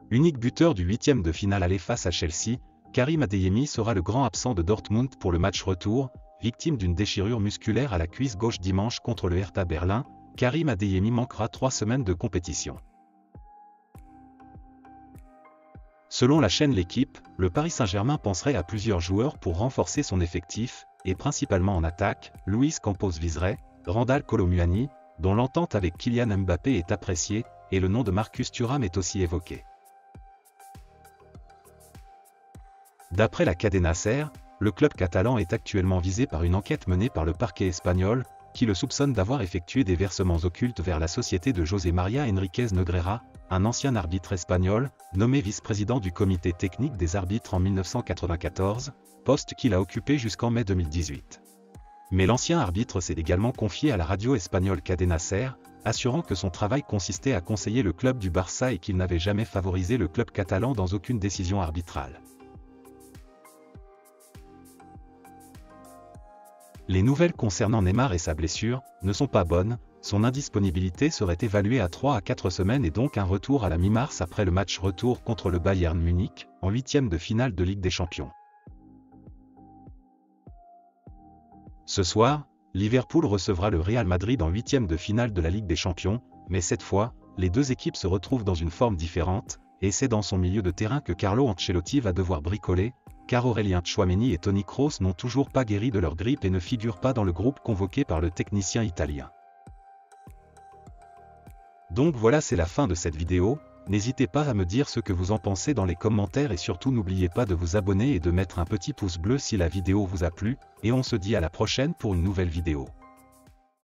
Unique buteur du huitième de finale aller face à Chelsea, Karim Adeyemi sera le grand absent de Dortmund pour le match retour, victime d'une déchirure musculaire à la cuisse gauche dimanche contre le Hertha Berlin. Karim Adeyemi manquera 3 semaines de compétition. Selon la chaîne L'Équipe, le Paris Saint-Germain penserait à plusieurs joueurs pour renforcer son effectif, et principalement en attaque. Luis Campos viserait Randal Kolo Muani, dont l'entente avec Kylian Mbappé est appréciée, et le nom de Marcus Thuram est aussi évoqué. D'après la Cadena SER, le club catalan est actuellement visé par une enquête menée par le parquet espagnol, qui le soupçonne d'avoir effectué des versements occultes vers la société de José María Enríquez Negreira, un ancien arbitre espagnol, nommé vice-président du comité technique des arbitres en 1994, poste qu'il a occupé jusqu'en mai 2018. Mais l'ancien arbitre s'est également confié à la radio espagnole Cadena SER, assurant que son travail consistait à conseiller le club du Barça et qu'il n'avait jamais favorisé le club catalan dans aucune décision arbitrale. Les nouvelles concernant Neymar et sa blessure ne sont pas bonnes, son indisponibilité serait évaluée à 3 à 4 semaines et donc un retour à la mi-mars après le match retour contre le Bayern Munich, en huitième de finale de Ligue des Champions. Ce soir, Liverpool recevra le Real Madrid en huitième de finale de la Ligue des Champions, mais cette fois, les deux équipes se retrouvent dans une forme différente, et c'est dans son milieu de terrain que Carlo Ancelotti va devoir bricoler, car Aurélien Tchouaméni et Toni Kroos n'ont toujours pas guéri de leur grippe et ne figurent pas dans le groupe convoqué par le technicien italien. Donc voilà, c'est la fin de cette vidéo, n'hésitez pas à me dire ce que vous en pensez dans les commentaires et surtout n'oubliez pas de vous abonner et de mettre un petit pouce bleu si la vidéo vous a plu, et on se dit à la prochaine pour une nouvelle vidéo.